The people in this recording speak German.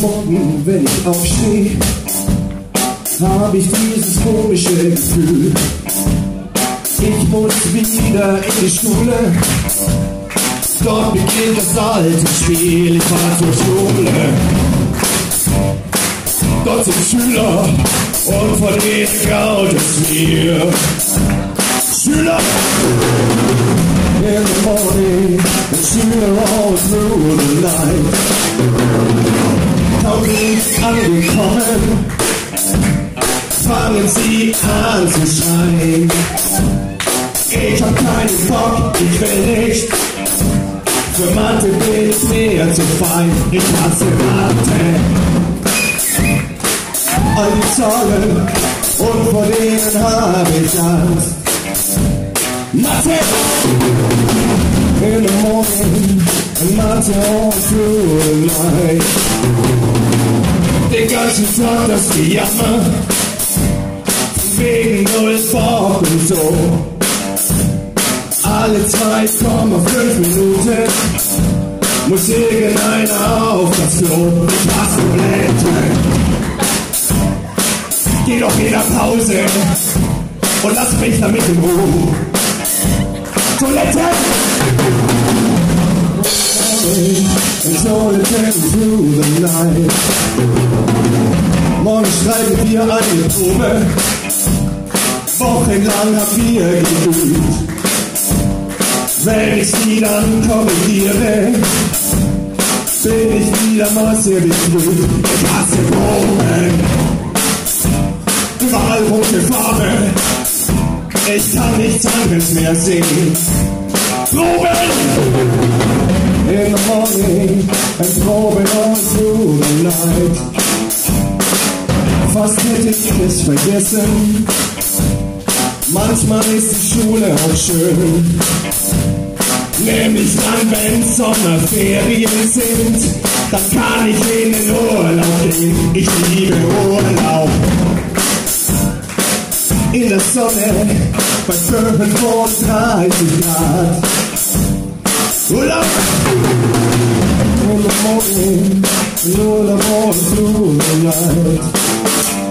gefunden, wenn ich aufstehe, hab ich dieses komische Gefühl. Ich muss wieder in die Schule, dort beginnt das alte Spiel. Ich war zur Schule, dort sind Schüler und von denen graut es mir. Schüler in the morning and Schüler all through the night. Kaum bin ich angekommen, fangen sie an zu schreien. Ich hab keinen Bock, ich will nicht. Für Mathe bin ich mir zu fein. Ich hasse Mathe. All die Zahlen und vor denen hab ich Angst. Mathe in the morning and Mathe all through the night. Den ganzen Tag das Gejammer wegen null Bock und so. Alle 2,5 Minuten muss irgendeiner auf das Klo. Ich hasse Toilette. Geh doch wieder Pause und lass mich damit in Ruhe. Toilette! It's all through the night. Morgen schreiben wir eine Probe. Wochenlang hab wir geübt. Wenn ich sie dann korrigiere, bin ich wieder Masse betrübt. Ich hasse Proben. Überall rote Farbe. Ich kann nichts anderes mehr sehen. Proben! In the morning and Proben all through the night. Fast hätte ich es vergessen. Manchmal ist die Schule auch schön. Nämlich dann, wenn Sommerferien sind, dann kann ich in den Urlaub gehen. Ich liebe Urlaub. In der Sonne bei 35 Grad. Urlaub! In the morning, Urlaub all through the night.